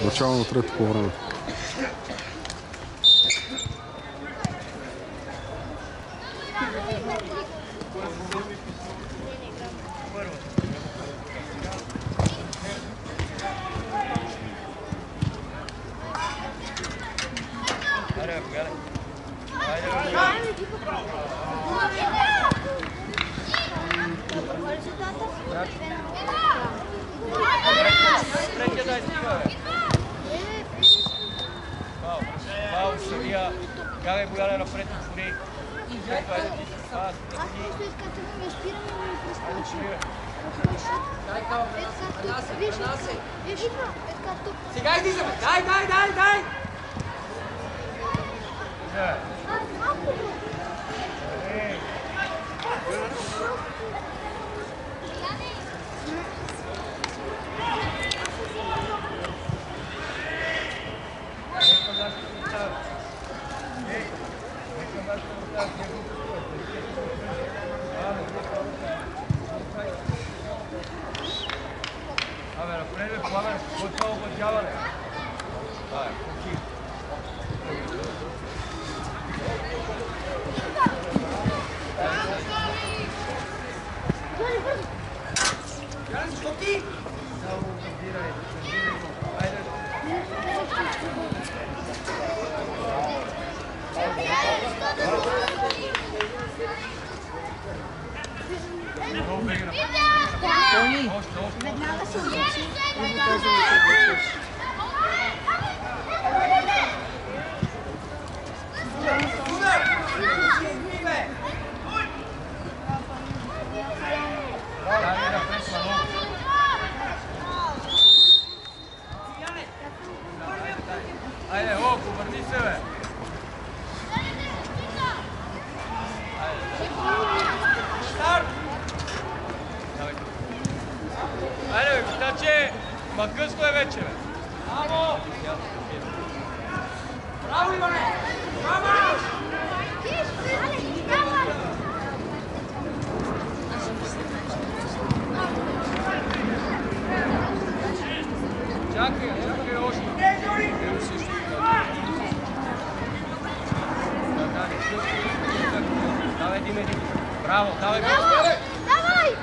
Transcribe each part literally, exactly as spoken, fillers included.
Начало на трето по време. Сега излизаме! Дай, дай, дай, дай! Абе, напред бе, Пламен, кой това обадяване? Ай, кухи. Ян, защо ти? Само обадирай, обадирай го. Айде. Много бега напред. Тони, веднага се облечи и го казвам да се облечеш. Айде, Око, върни се, бе! Старт! Айде, бе, Витаче! Ма късно е вече, бе! Браво! Браво, Иване! Браво! Чакай, чакай още! Ево също. Давай, Диме, Диме! Браво, давай, браво! Давай!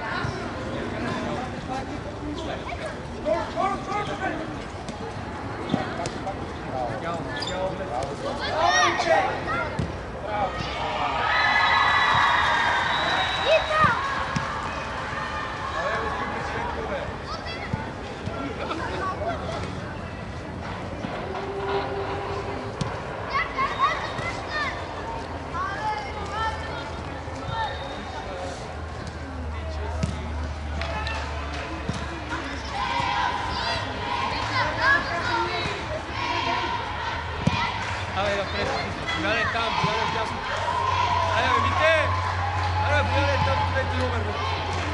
Абе, напред, Бояне там, Бояне вдясно. Айде, бе, Вите! Айде, Бояне там, трети номер, бе.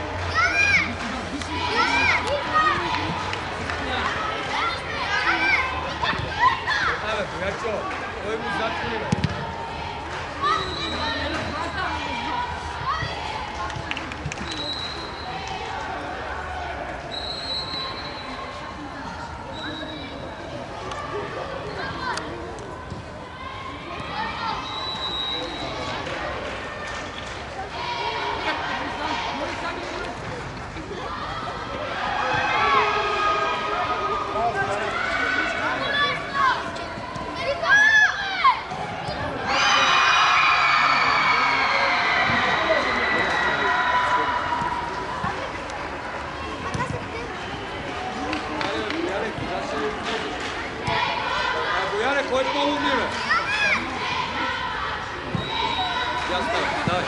Абе, Боячо, кой му зачули, бе? Кой е по-лудни, бе? Я става, давай.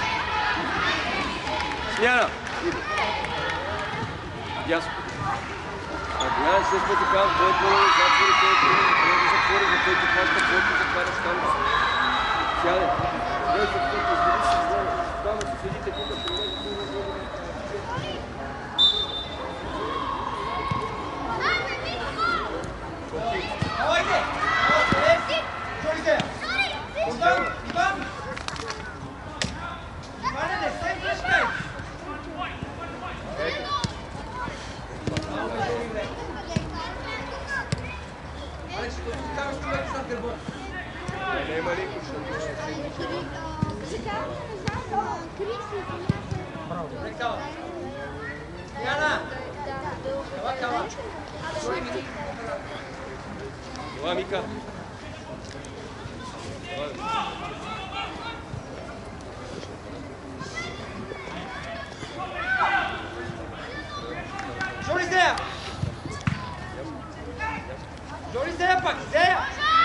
Смяна! Иде. Ясно. А Бояне след пъти казвам, кой е по-лудни, затвори, кой е по-лудни, кой да затвори, за който хваща, който затваря скалата. Сяде. Дай се, който изгоди си, двама си седите тук, при мен, Давайте! Жорите! Иван! Иван! Иване, не се връщай! Nema liku što bi se sjedničilo. Jana! Kava, kava! Ova Mika. Žuri Zeja! Žuri Zeja pak, Zeja!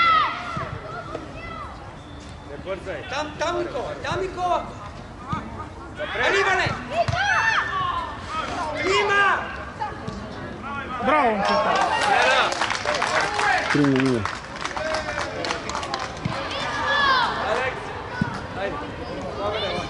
Ne brzaj. Tam, tam Mikova, tam Mikova! Ali Ivane! Klima! Bravo, momčeta. Sjena! tri nula. Aleks! Ajde. Pogledaj ovako.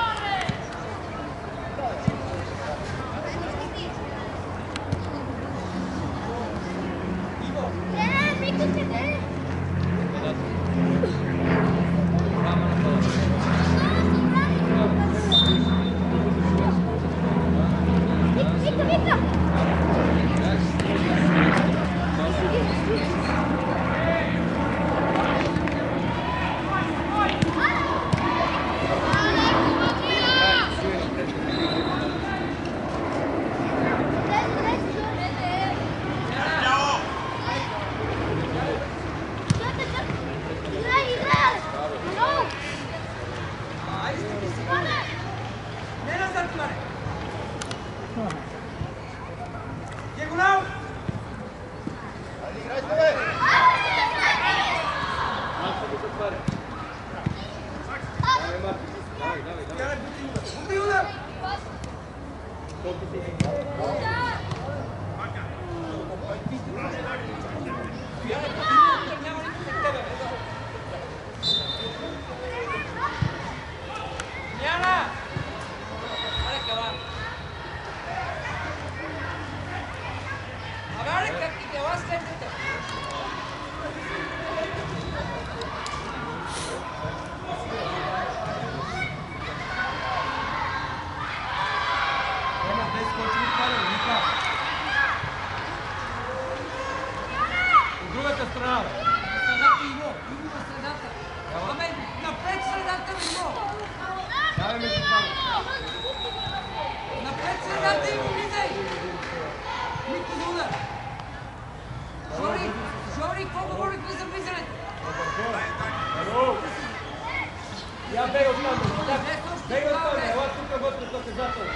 Ja bej od tamo, bej od tamo, ova tuka vodka to se zatvori.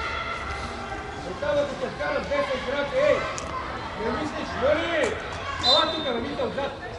Od tamo ko se skala dvesta i zrake, ej, ne misliš, Jori, ova tuka me misla u zatvori.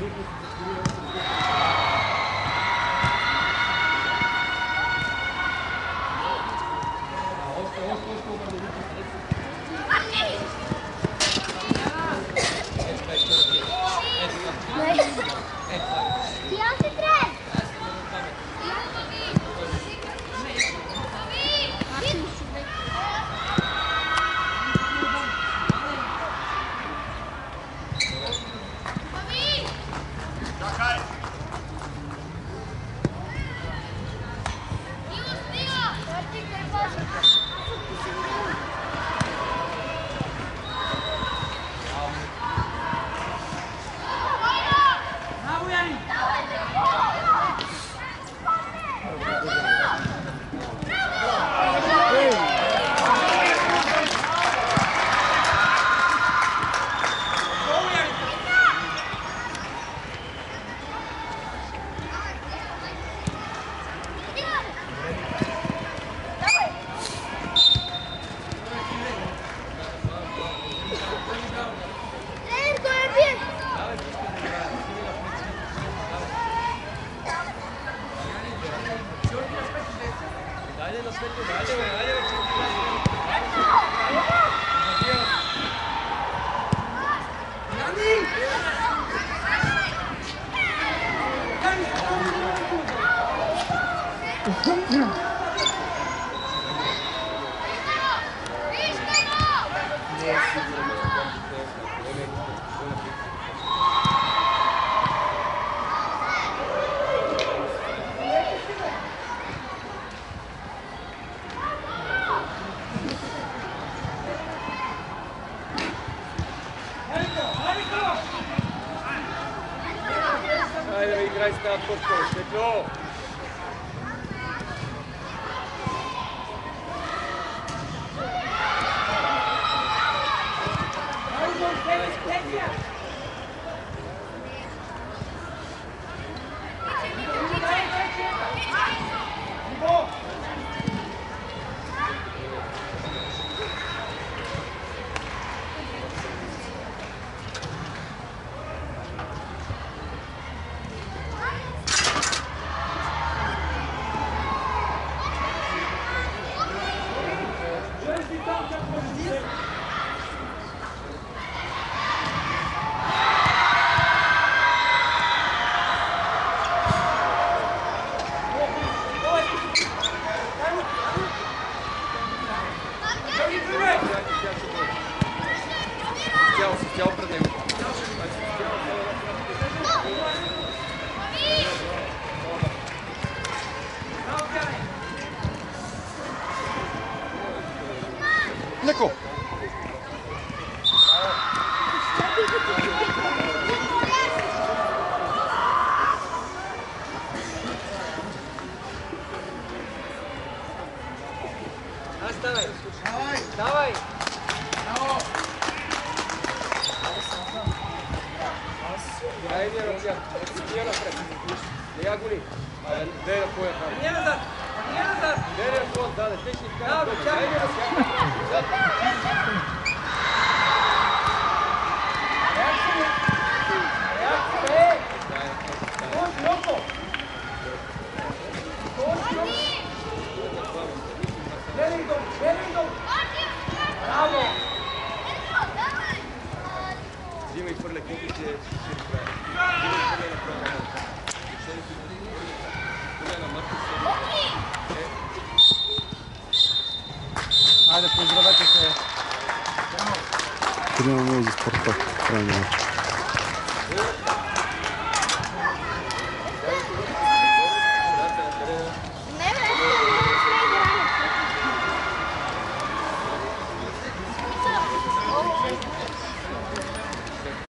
Ajde, igraj stav pošto, svetlo! Тяло пред него. Леко! Давай! Давай! Ajde, Rokija, nije napred. Ne jaguli. Gdje je koja hrana? Nije nazad! Nije nazad! Gdje je fond, dale, tehnik kada? Dobro, čaj! Ajde, Rokija. Взимай и хвърля копите, ще играе. Взимай и хвърля на права. Хвърля на Марко Съдо. Айде, поздравете се. три на нула за Спартак. Крайния мач.